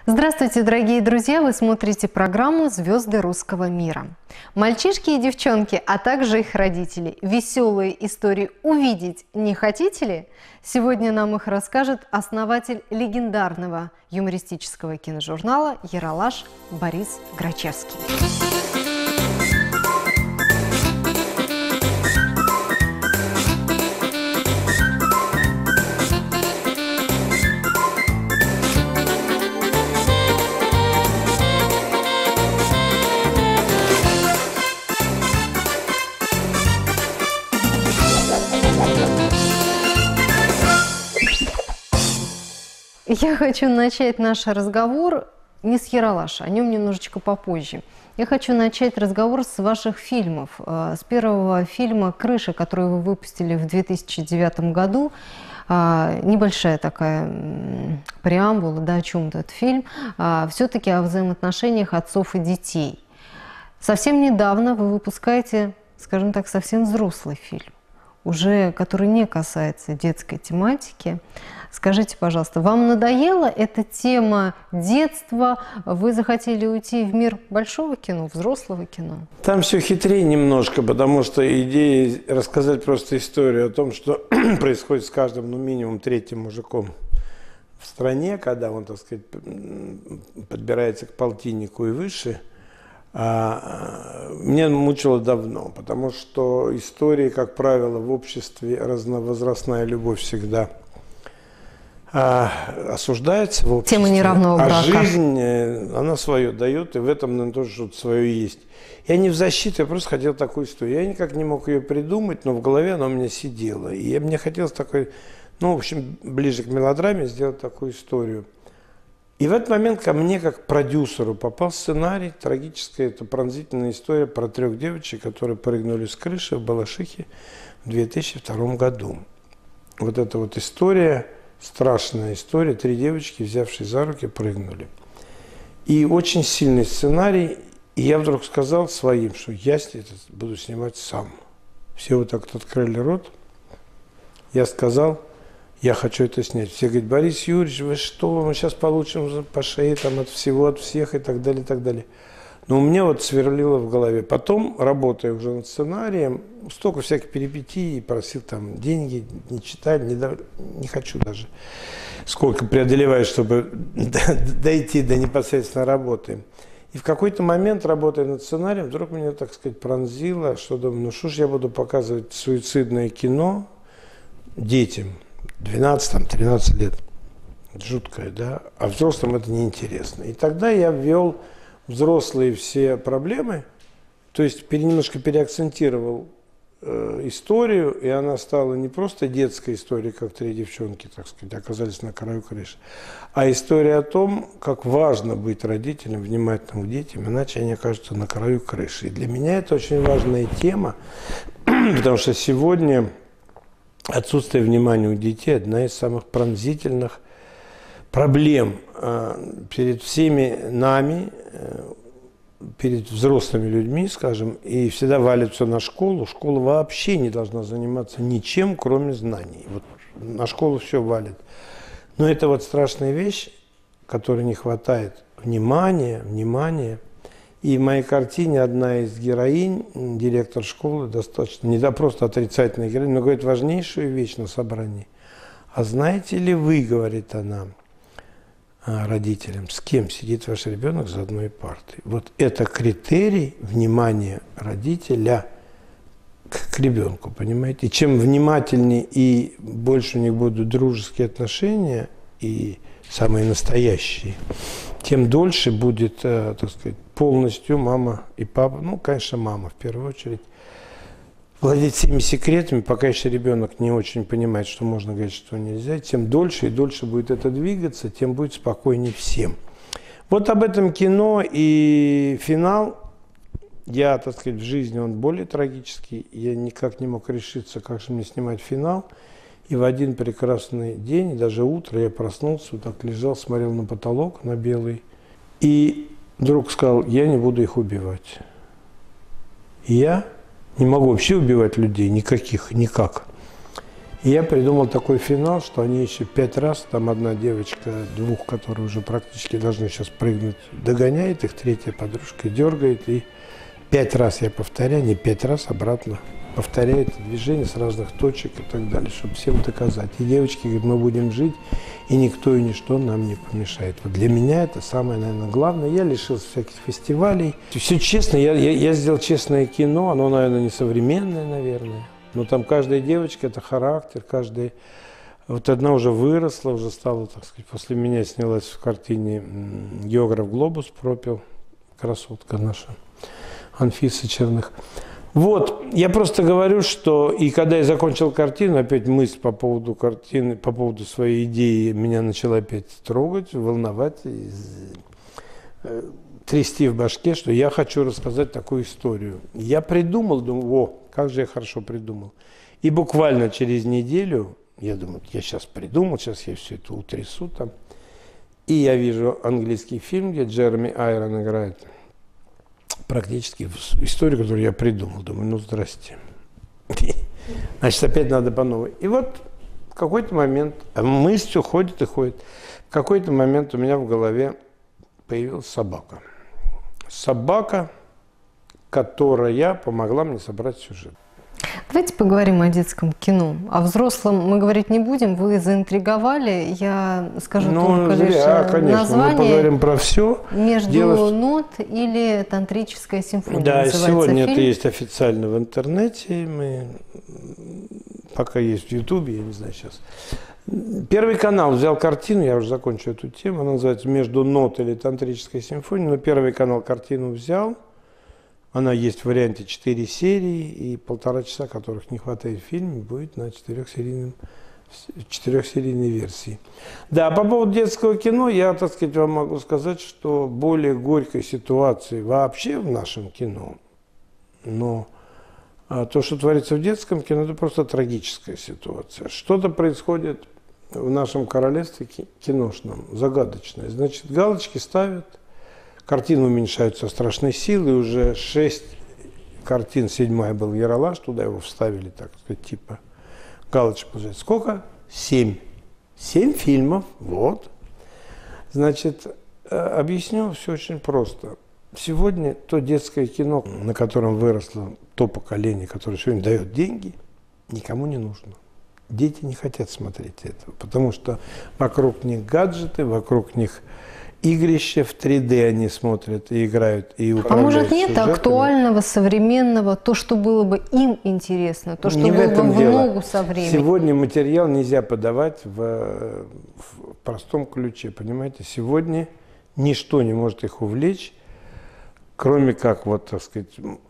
Здравствуйте, дорогие друзья! Вы смотрите программу «Звезды русского мира». Мальчишки и девчонки, а также их родители. Веселые истории увидеть не хотите ли? Сегодня нам их расскажет основатель легендарного юмористического киножурнала «Ералаш» Борис Грачевский. Я хочу начать наш разговор не с Ералаша, о нем немножечко попозже. Я хочу начать разговор с ваших фильмов. С первого фильма «Крыша», который вы выпустили в 2009 году. Небольшая такая преамбула, да, о чем этот фильм. Все-таки о взаимоотношениях отцов и детей. Совсем недавно вы выпускаете, скажем так, совсем взрослый фильм, уже который не касается детской тематики. Скажите, пожалуйста, вам надоела эта тема детства? Вы захотели уйти в мир большого кино, взрослого кино? Там все хитрее немножко, потому что идея рассказать просто историю о том, что происходит с каждым, ну, минимум третьим мужиком в стране, когда он, так сказать, подбирается к полтиннику и выше, меня мучило давно, потому что истории, как правило, в обществе разновозрастная любовь всегда осуждается в обществе. Тема неравного брака. А жизнь, она свое дает, и в этом, наверное, тоже что-то свое есть. Я не в защиту, я просто хотел такую историю. Я никак не мог ее придумать, но в голове она у меня сидела. И мне хотелось такой, ну, в общем, ближе к мелодраме сделать такую историю. И в этот момент ко мне, как продюсеру, попал сценарий, трагическая, это пронзительная история про 3 девочек, которые прыгнули с крыши в Балашихе в 2002 году. Вот эта вот история, страшная история, 3 девочки, взявшие за руки, прыгнули. И очень сильный сценарий, и я вдруг сказал своим, что я это буду снимать сам. Все вот так вот открыли рот. Я сказал, я хочу это снять. Все говорят, Борис Юрьевич, вы что, мы сейчас получим по шее там, от всего, от всех и так далее, и так далее. Но у меня вот сверлило в голове. Потом, работая уже над сценарием, столько всяких перипетий, просил там деньги, не читали, не хочу даже. Сколько преодолеваю, чтобы дойти до непосредственной работы. И в какой-то момент, работая над сценарием, вдруг меня, так сказать, пронзило, что думаю, ну что ж я буду показывать суицидное кино детям 12-13 лет. Жуткое, да? А взрослым это неинтересно. И тогда я ввел взрослые все проблемы, то есть немножко переакцентировал историю, и она стала не просто детской историей, как 3 девчонки, так сказать, оказались на краю крыши, а история о том, как важно быть родителем, внимательным к детям, иначе они окажутся на краю крыши. И для меня это очень важная тема, потому что сегодня отсутствие внимания у детей – одна из самых пронзительных проблем перед всеми нами, перед взрослыми людьми, скажем, и всегда валит все на школу. Школа вообще не должна заниматься ничем, кроме знаний. Вот на школу все валит. Но это вот страшная вещь, которой не хватает внимания. И в моей картине одна из героинь, директор школы, достаточно, не да просто отрицательная героиня, но говорит важнейшую вещь на собрании. А знаете ли вы, говорит она, родителям, с кем сидит ваш ребенок за одной партой? Вот это критерий внимания родителя к ребенку, понимаете? И чем внимательнее и больше у них будут дружеские отношения, и самые настоящие, тем дольше будет, так сказать, полностью мама и папа, ну, конечно, мама в первую очередь, владеть всеми секретами, пока еще ребенок не очень понимает, что можно говорить, что нельзя, тем дольше и дольше будет это двигаться, тем будет спокойнее всем. Вот об этом кино, и финал, я, так сказать, в жизни он более трагический, я никак не мог решиться, как же мне снимать финал, и в один прекрасный день, даже утро, я проснулся, вот так лежал, смотрел на потолок, на белый, и вдруг сказал, я не буду их убивать. И я не могу вообще убивать людей, никаких, никак. И я придумал такой финал, что они еще 5 раз, там одна девочка, 2, которые уже практически должны сейчас прыгнуть, догоняет их, 3-я подружка дергает, и 5 раз я повторяю, не 5 раз, обратно повторяет движение с разных точек и так далее, чтобы всем доказать. И девочки говорят, мы будем жить, и никто и ничто нам не помешает. Вот для меня это самое, наверное, главное. Я лишился всяких фестивалей. Все честно, я сделал честное кино, оно, наверное, не современное, наверное. Но там каждая девочка – это характер, каждая… Вот одна уже выросла, уже стала, так сказать, после меня снялась в картине «Географ Глобус» пропил, красотка наша, Анфиса Черных. Вот, я просто говорю, что… И когда я закончил картину, опять мысль по поводу картины, по поводу своей идеи меня начала опять трогать, волновать, трясти в башке, что я хочу рассказать такую историю. Я придумал, думаю, о, как же я хорошо придумал. И буквально через неделю, я думаю, я сейчас придумал, сейчас я все это утрясу там. И я вижу английский фильм, где Джереми Айрон играет практически историю, которую я придумал. Думаю, ну здрасте. Значит, опять надо по новой. И вот в какой-то момент, мысль уходит и ходит. В какой-то момент у меня в голове появилась собака. Собака, которая помогла мне собрать сюжет. Давайте поговорим о детском кино. О взрослом мы говорить не будем, вы заинтриговали. Я скажу только лишь название. Мы поговорим про все. «Между нот» или «Тантрическая симфония». Да, сегодня это есть официально в интернете. Мы пока есть в Ютубе, я не знаю сейчас. Первый канал взял картину, я уже закончу эту тему, она называется «Между нот» или «Тантрическая симфония», но Первый канал картину взял, она есть в варианте 4 серии, и 1,5 часа, которых не хватает в фильме, будет на 4-серийной версии. Да, по поводу детского кино, я, так сказать, вам могу сказать, что более горькой ситуации вообще в нашем кино, но то, что творится в детском кино, это просто трагическая ситуация. Что-то происходит в нашем королевстве киношном, загадочное. Значит, галочки ставят, картины уменьшаются со страшной силой, уже 6 картин, 7-я был Ералаш, туда его вставили, так сказать, типа галочек получается. Сколько? 7. 7 фильмов, вот. Значит, объясню все очень просто. Сегодня то детское кино, на котором выросло то поколение, которое сегодня дает деньги, никому не нужно. Дети не хотят смотреть этого, потому что вокруг них гаджеты, вокруг них игрища, в 3D они смотрят и играют, и управляют. А может нет сюжетами. Актуального, современного, то, что было бы им интересно, то, что не было бы в ногу со временем? Сегодня материал нельзя подавать в простом ключе, понимаете? Сегодня ничто не может их увлечь, кроме как, вот, так сказать,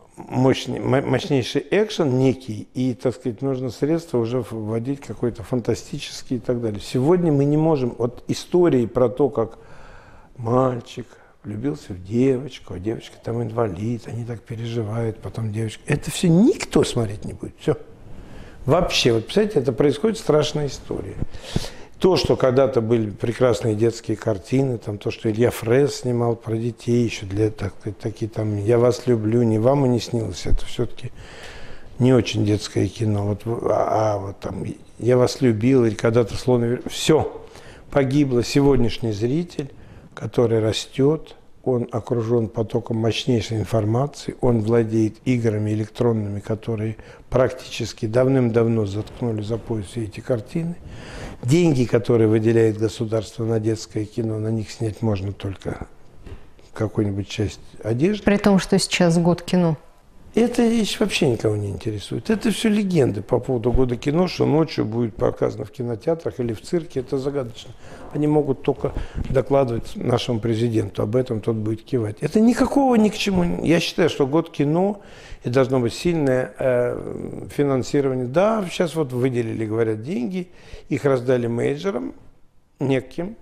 мощнейший экшен некий, и, так сказать, нужно средства уже вводить какой-то фантастический и так далее. Сегодня мы не можем, вот истории про то, как мальчик влюбился в девочку, а девочка там инвалид, они так переживают, потом девочка, это все никто смотреть не будет, все. Вообще, вот представляете, это происходит страшная история. То, что когда-то были прекрасные детские картины, там, то, что Илья Фрэз снимал про детей, еще для такие там «Я вас люблю», «Не вам и не снилось», это все-таки не очень детское кино. Вот, вот там «Я вас любил», или когда-то «Слон», все погибло. Сегодняшний зритель, который растет, он окружен потоком мощнейшей информации, он владеет играми электронными, которые практически давным-давно заткнули за пояс все эти картины. Деньги, которые выделяет государство на детское кино, на них снять можно только какую-нибудь часть одежды. При том, что сейчас год кино. Эта вещь вообще никого не интересует. Это все легенды по поводу года кино, что ночью будет показано в кинотеатрах или в цирке. Это загадочно. Они могут только докладывать нашему президенту об этом, тот будет кивать. Это никакого ни к чему. Я считаю, что год кино, и должно быть сильное финансирование. Да, сейчас вот выделили, говорят, деньги, их раздали мейджорам, неким.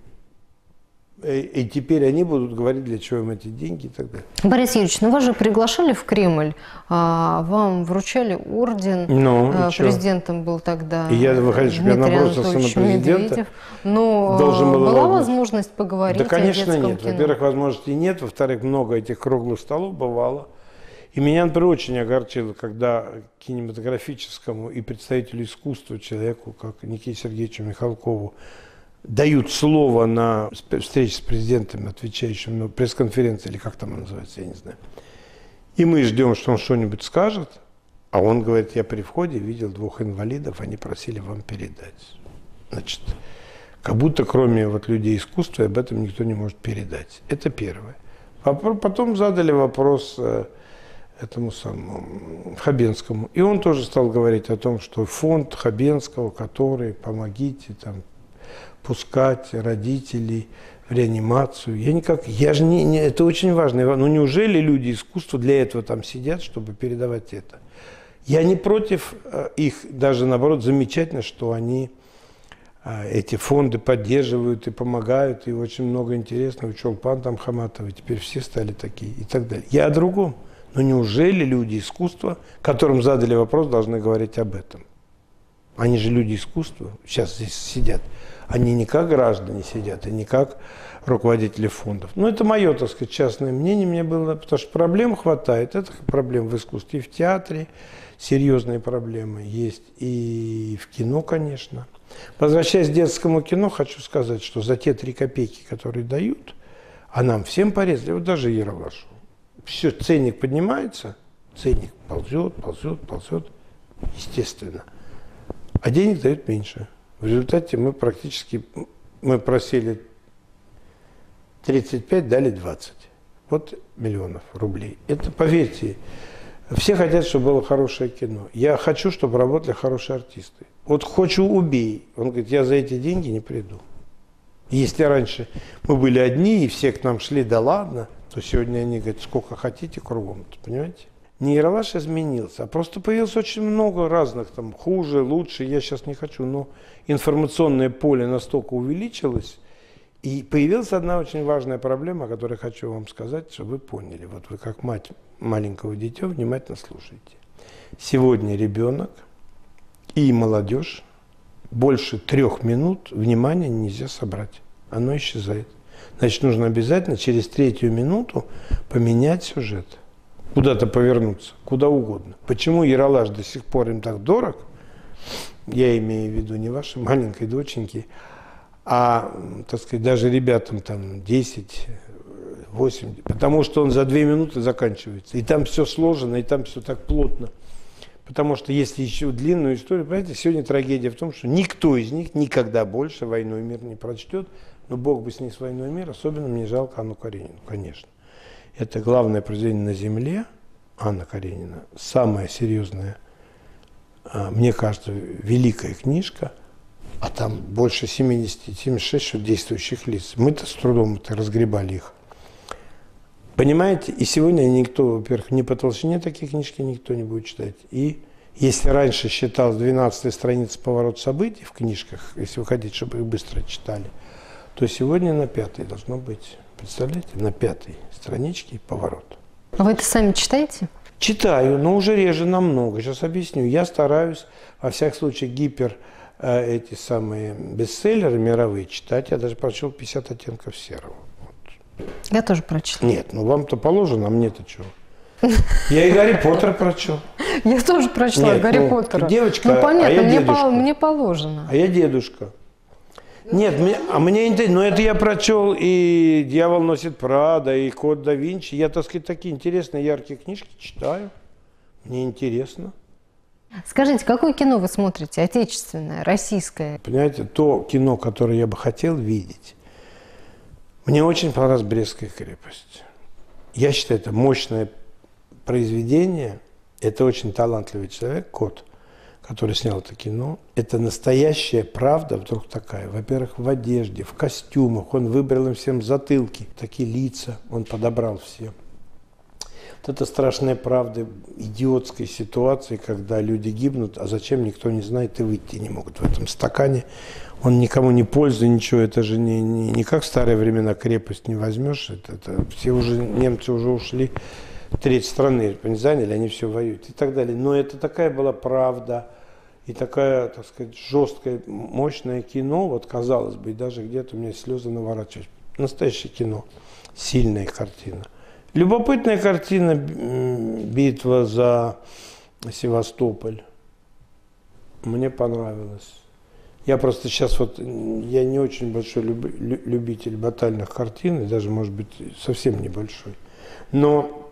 И теперь они будут говорить, для чего им эти деньги и так далее. Борис Юрьевич, ну вас же приглашали в Кремль, вам вручали орден, президентом был тогда Дмитрий Анатольевич Медведев. Но была возможность поговорить о детском кино? Да, конечно, нет. Во-первых, возможности нет. Во-вторых, много этих круглых столов бывало. И меня, например, очень огорчило, когда кинематографическому и представителю искусства, человеку, как Никите Сергеевичу Михалкову, дают слово на встрече с президентом, отвечающим на пресс-конференции, или как там она называется, я не знаю. И мы ждем, что он что-нибудь скажет, а он говорит, я при входе видел 2 инвалидов, они просили вам передать. Значит, как будто кроме вот людей искусства об этом никто не может передать. Это первое. Потом задали вопрос этому самому Хабенскому. И он тоже стал говорить о том, что фонд Хабенского, который помогите там пускать родителей в реанимацию. Это очень важно. Ну неужели люди искусства для этого там сидят, чтобы передавать это? Я не против их, даже наоборот, замечательно, что они эти фонды поддерживают и помогают, и очень много интересного. Чолпан там Хаматова, теперь все стали такие и так далее. Я о другом. Но неужели люди искусства, которым задали вопрос, должны говорить об этом? Они же люди искусства, сейчас здесь сидят. Они не как граждане сидят, и не как руководители фондов. Ну, это мое, так сказать, частное мнение мне было, потому что проблем хватает. Это проблем в искусстве, и в театре серьезные проблемы есть, и в кино, конечно. Возвращаясь к детскому кино, хочу сказать, что за те 3 копейки, которые дают, а нам всем порезали, вот даже Ералашу. Все, ценник поднимается, ценник ползет, естественно. А денег дают меньше. В результате мы просили 35, дали 20. Вот миллионов рублей. Это, поверьте, все хотят, чтобы было хорошее кино. Я хочу, чтобы работали хорошие артисты. Вот хочу убей. Он говорит, я за эти деньги не приду. Если раньше мы были одни, и все к нам шли, да ладно, то сегодня они говорят, сколько хотите кругом, понимаете? Не Ералаш изменился, а просто появилось очень много разных, там, хуже, лучше, я сейчас не хочу, но информационное поле настолько увеличилось, и появилась одна очень важная проблема, о которой хочу вам сказать, чтобы вы поняли. Вот вы как мать маленького дитя внимательно слушайте. Сегодня ребенок и молодежь больше 3 минут внимания нельзя собрать, оно исчезает. Значит, нужно обязательно через 3-ю минуту поменять сюжет. Куда-то повернуться, куда угодно. Почему Ералаш до сих пор им так дорог? Я имею в виду не вашей маленькой доченьки, а, так сказать, даже ребятам там 10, 8. Потому что он за 2 минуты заканчивается. И там все сложено, и там все так плотно. Потому что если еще длинную историю, понимаете, сегодня трагедия в том, что никто из них никогда больше «Войну и мир» не прочтет. Но Бог бы с ней с «Войной и мир», особенно мне жалко Анну Каренину, конечно. Это главное произведение на земле, Анна Каренина, самая серьезная, мне кажется, великая книжка, а там больше 76 действующих лиц. Мы-то с трудом разгребали их. Понимаете, и сегодня никто, во-первых, не по толщине такие книжки никто не будет читать. И если раньше считалось 12-я страница «Поворот событий» в книжках, если вы хотите, чтобы их быстро читали, то сегодня на 5-й должно быть, представляете, на 5-й страничке поворот. А вы это сами читаете? Читаю, но уже реже намного. Сейчас объясню. Я стараюсь, во всяком случае, эти самые бестселлеры мировые читать. Я даже прочел 50 оттенков серого. Вот. Я тоже прочла. Нет, ну вам-то положено, а мне-то чего? Я и Гарри Поттера прочел. Я тоже прочла Гарри Поттера. Девочка, ну понятно, а я дедушка. Мне положено. А я дедушка. Нет, мне интересно, но это я прочел и «Дьявол носит Прада», и «Код да Винчи». Я, так сказать, такие интересные, яркие книжки читаю. Мне интересно. Скажите, какое кино вы смотрите? Отечественное, российское? Понимаете, то кино, которое я бы хотел видеть, мне очень понравилась «Брестская крепость». Я считаю, это мощное произведение. Это очень талантливый человек, Кот, который снял это кино. Это настоящая правда вдруг такая. Во-первых, в одежде, в костюмах. Он выбрал им всем затылки, такие лица он подобрал все. Вот это страшная правда идиотской ситуации, когда люди гибнут, а зачем, никто не знает и выйти не могут в этом стакане. Он никому не пользуется, ничего. Это же не как в старые времена крепость не возьмешь. Это все уже, немцы уже ушли, треть страны не заняли, они все воюют и так далее. Но это такая была правда и такая, так сказать, жесткое, мощное кино. Вот казалось бы, и даже где-то у меня слезы наворачиваются. Настоящее кино, сильная картина. Любопытная картина «Битва за Севастополь». Мне понравилось. Я просто сейчас вот, я не очень большой любитель батальных картин, и даже, может быть, совсем небольшой. Но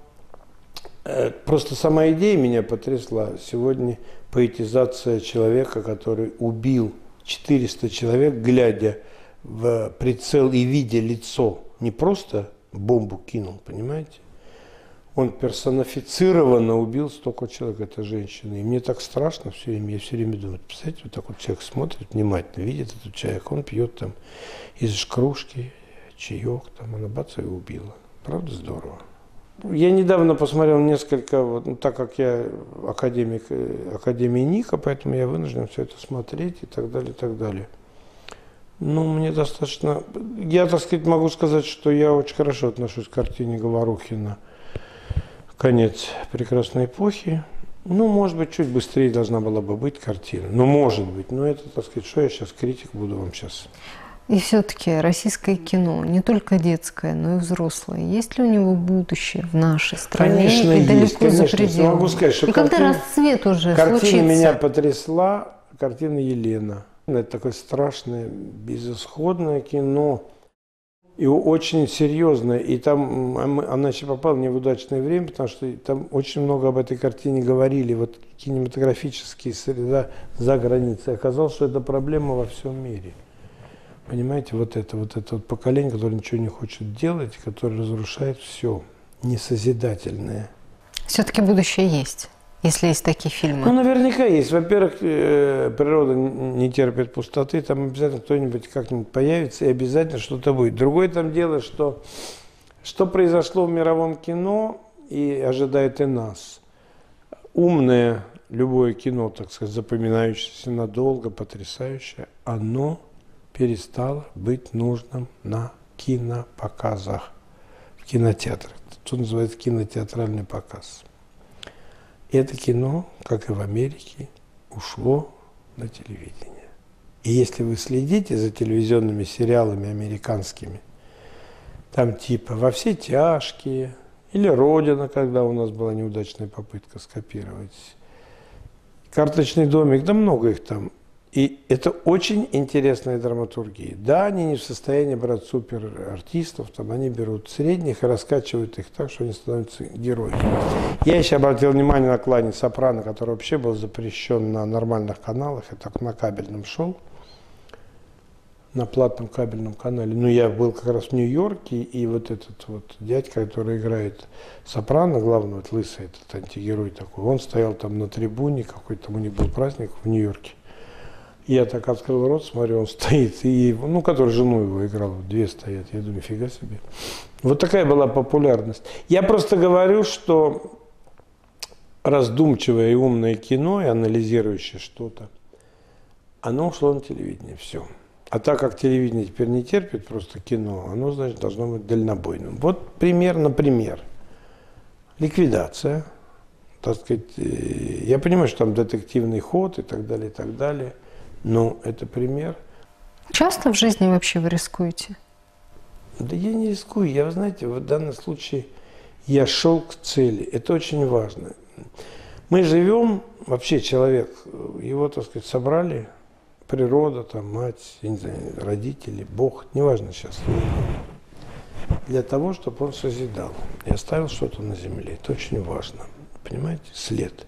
просто сама идея меня потрясла. Сегодня поэтизация человека, который убил 400 человек, глядя в прицел и видя лицо. Не просто бомбу кинул, понимаете? Он персонифицированно убил столько человек, это женщина. И мне так страшно все время, я все время думаю, представляете, вот так вот человек смотрит внимательно, видит этот человек, он пьет там из кружки чаек, там, она бац, его убила. Правда здорово? Я недавно посмотрел несколько, вот, ну, так как я академик Академии Ника, поэтому я вынужден все это смотреть и так далее, и так далее. Ну, мне достаточно... Я, так сказать, могу сказать, что я очень хорошо отношусь к картине Говорухина «Конец прекрасной эпохи». Ну, может быть, чуть быстрее должна была бы быть картина. Ну, может быть. Но это, так сказать, что я сейчас критик буду вам сейчас... И все-таки российское кино, не только детское, но и взрослое. Есть ли у него будущее в нашей стране? Конечно, и далеко есть, конечно. за пределами? Могу сказать, что и когда расцвет уже картина случится? меня потрясла, картина «Елена». Это такое страшное, безысходное кино. И очень серьезное. И там она еще попала не в удачное время, потому что там очень много об этой картине говорили. Вот кинематографические среда за границей. Оказалось, что это проблема во всем мире. Понимаете, вот это поколение, которое ничего не хочет делать, которое разрушает все, несозидательное. Все-таки будущее есть, если есть такие фильмы. Ну, наверняка есть. Во-первых, природа не терпит пустоты, там обязательно кто-нибудь как-нибудь появится, и обязательно что-то будет. Другое там дело, что произошло в мировом кино и ожидает и нас. Умное любое кино, так сказать, запоминающееся надолго, потрясающее, оно перестало быть нужным на кинопоказах, в кинотеатрах. Что называется кинотеатральный показ. И это кино, как и в Америке, ушло на телевидение. И если вы следите за телевизионными сериалами американскими, там типа «Во все тяжкие» или «Родина», когда у нас была неудачная попытка скопировать, «Карточный домик», да много их там. И это очень интересная драматургия. Да, они не в состоянии брать суперартистов, там они берут средних и раскачивают их так, что они становятся героями. Я еще обратил внимание на клане «Сопрано», который вообще был запрещен на нормальных каналах, и так на кабельном шел, на платном кабельном канале. Но я был как раз в Нью-Йорке, и вот этот вот дядька, который играет Сопрано, главный, вот лысый этот антигерой такой, он стоял там на трибуне, какой-то у них был праздник в Нью-Йорке. Я так открыл рот, смотрю, он стоит, и, ну, который жену его играл, две стоят, я думаю, фига себе. Вот такая была популярность. Я просто говорю, что раздумчивое и умное кино, и анализирующее что-то, оно ушло на телевидение, все. А так как телевидение теперь не терпит просто кино, оно, значит, должно быть дальнобойным. Вот пример, например, «Ликвидация». Так сказать, я понимаю, что там детективный ход и так далее, но это пример. Часто в жизни вообще вы рискуете? Да я не рискую. Я, вы знаете, в данном случае я шел к цели. Это очень важно. Мы живем, вообще человек, его, так сказать, собрали, природа, там, мать, я не знаю, родители, Бог, неважно сейчас, для того, чтобы он созидал и оставил что-то на земле. Это очень важно. Понимаете? След.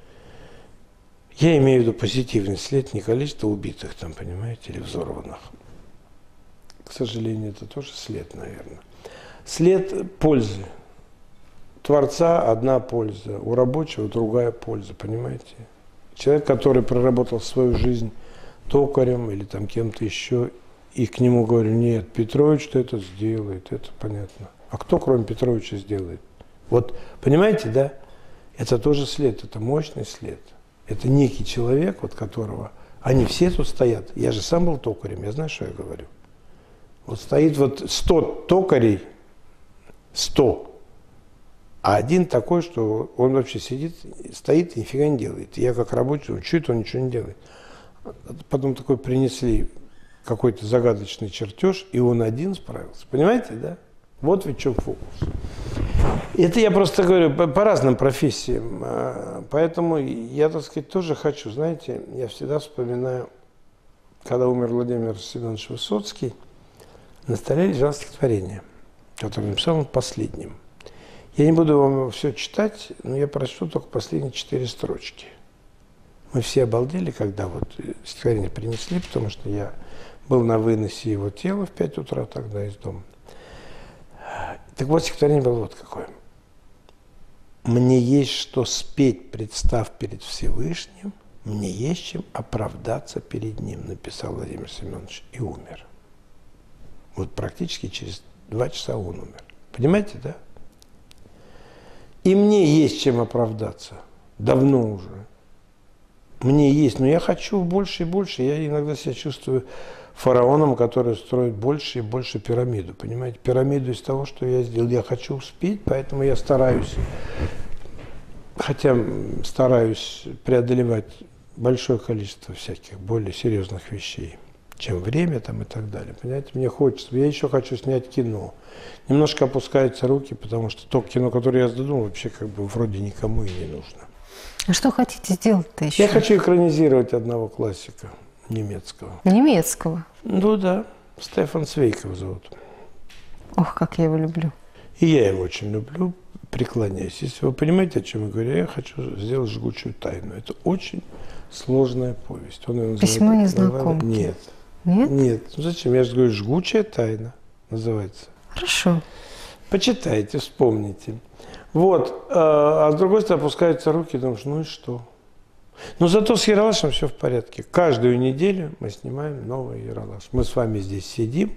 Я имею в виду позитивный след, не количество убитых там, понимаете, или взорванных. К сожалению, это тоже след, наверное. След пользы. Творца одна польза, у рабочего другая польза, понимаете? Человек, который проработал свою жизнь токарем или там кем-то еще, и к нему говорю, нет, Петрович это сделает, это понятно. А кто, кроме Петровича, сделает? Вот, понимаете, да? Это тоже след, это мощный след. Это некий человек, вот которого... Они все тут стоят. Я же сам был токарем, я знаю, что я говорю. Вот стоит вот 100 токарей, 100. А один такой, что он вообще сидит, стоит и нифига не делает. И я как рабочий, что это он ничего не делает. Потом такой принесли какой-то загадочный чертеж, и он один справился. Понимаете, да? Вот ведь в чем фокус. Это я просто говорю по разным профессиям. Поэтому я, так сказать, тоже хочу. Знаете, я всегда вспоминаю, когда умер Владимир Семенович Высоцкий, на столе лежало стихотворение, которое написал он последним. Я не буду вам все читать, но я прочту только последние 4 строчки. Мы все обалдели, когда вот стихотворение принесли, потому что я был на выносе его тела в 5 утра тогда из дома. Так вот, стихотворение было вот какое. «Мне есть что спеть, представ перед Всевышним, мне есть чем оправдаться перед Ним», написал Владимир Семенович и умер. Вот практически через 2 часа он умер. Понимаете, да? И мне есть чем оправдаться. Давно уже. Мне есть, но я хочу больше и больше. Я иногда себя чувствую фараоном, который строит больше и больше пирамиду. Понимаете? Пирамиду из того, что я сделал. Я хочу успеть, поэтому я стараюсь. Хотя стараюсь преодолевать большое количество всяких более серьезных вещей, чем время там и так далее. Понимаете, мне хочется. Я еще хочу снять кино. Немножко опускаются руки, потому что то кино, которое я задумал, вообще как бы вроде никому и не нужно. А что хотите сделать-то еще? Я хочу экранизировать одного классика немецкого. Немецкого? Ну да, Стефан Цвейг его зовут. Ох, как я его люблю. И я его очень люблю, преклоняюсь. Если вы понимаете, о чем я говорю, я хочу сделать «Жгучую тайну». Это очень сложная повесть. Он ее «Письмо незнакомки». Нет. Нет? Нет. Ну зачем? Я же говорю, «Жгучая тайна» называется. Хорошо. Почитайте, вспомните. Вот. А с другой стороны опускаются руки, думаешь, ну и что? Но зато с Ералашем все в порядке. Каждую неделю мы снимаем новый Ералаш. Мы с вами здесь сидим,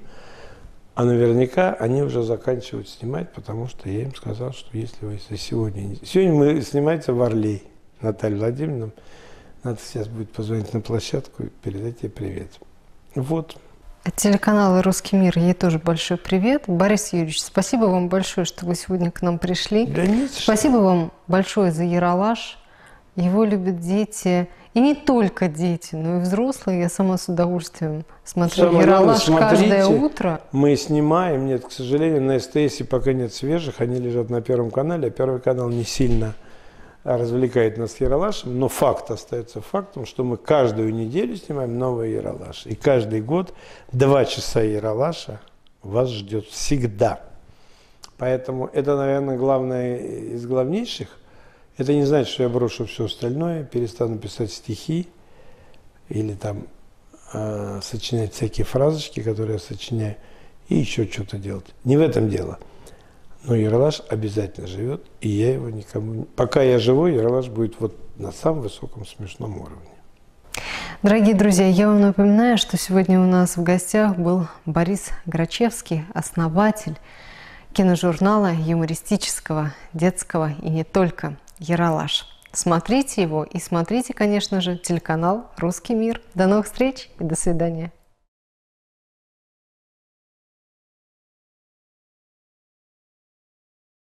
а наверняка они уже заканчивают снимать, потому что я им сказал, что если сегодня... Сегодня мы снимаемся в Орле, Наталья Владимировна. Надо сейчас будет позвонить на площадку и передать ей привет. Вот. От телеканала «Русский мир» ей тоже большой привет. Борис Юрьевич, спасибо вам большое, что вы сегодня к нам пришли. Да нет, спасибо вам большое за Ералаш. Его любят дети. И не только дети, но и взрослые. Я сама с удовольствием смотрю Ералаш каждое утро. Мы снимаем. Нет, к сожалению, на СТС пока нет свежих. Они лежат на Первом канале, а Первый канал не сильно развлекает нас Ералашем, но факт остается фактом, что мы каждую неделю снимаем новый Ералаш. И каждый год 2 часа Ералаша вас ждет всегда. Поэтому это, наверное, главное из главнейших. Это не значит, что я брошу все остальное, перестану писать стихи или там сочинять всякие фразочки, которые я сочиняю, и еще что-то делать. Не в этом дело. Но Ералаш обязательно живет, и я его никому... Пока я живой, Ералаш будет вот на самом высоком смешном уровне. Дорогие друзья, я вам напоминаю, что сегодня у нас в гостях был Борис Грачевский, основатель киножурнала юмористического, детского и не только «Ералаш». Смотрите его и смотрите, конечно же, телеканал «Русский мир». До новых встреч и до свидания.